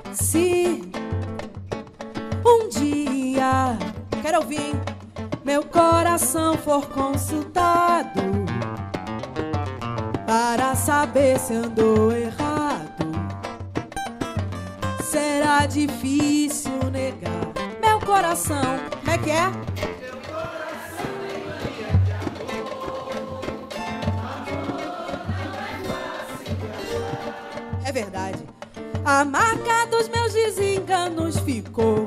Se um dia, quero ouvir, hein? Meu coração for consultado para saber se andou errado, será difícil negar. Meu coração, como é que é? Meu coração tem mania de amor. Amor não é fácil de achar. É verdade. A marca dos meus desenganos ficou.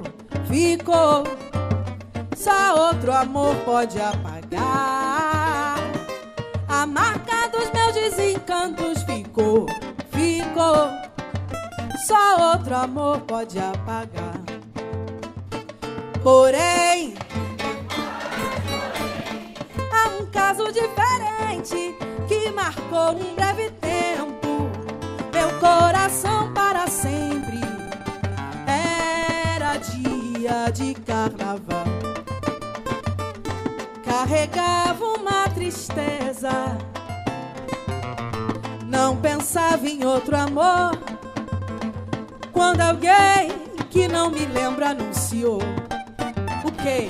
Só outro amor pode apagar. A marca dos meus desencantos ficou. Só outro amor pode apagar. Porém, há um caso diferente que marcou um breve tempo. Meu coração para sempre era dia de carnaval. Carregava uma tristeza, não pensava em outro amor. Quando alguém que não me lembra anunciou o quê?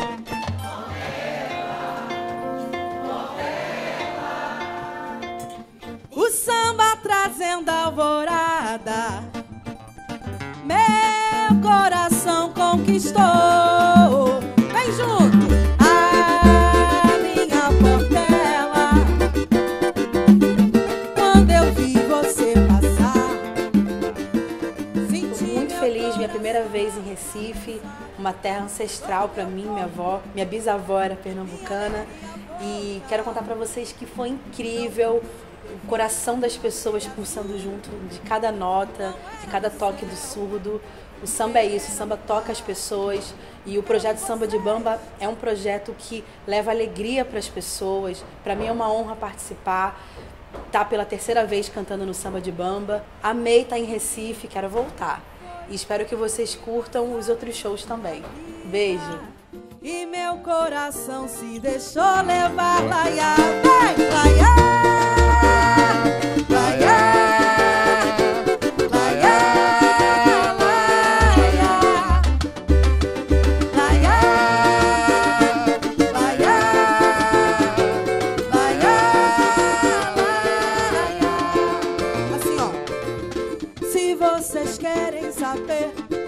O samba trazendo a alvorada, meu coração conquistou. Vem junto! A minha portela, quando eu vi você passar, senti Muito feliz, minha primeira vez em Recife, uma terra ancestral para mim, minha avó, minha bisavó era pernambucana, e quero contar para vocês que foi incrível. O coração das pessoas pulsando junto de cada nota, de cada toque do surdo. O samba é isso, o samba toca as pessoas, e o projeto Samba de Bamba é um projeto que leva alegria para as pessoas. Para mim é uma honra participar, tá pela terceira vez cantando no Samba de Bamba. Amei estar em Recife, quero voltar. E espero que vocês curtam os outros shows também. Beijo! e meu coração se deixou levar. Laia, vai, laia, laia, laia, laia, laia, laia, laia, laia. Assim, ó. Se vocês querem saber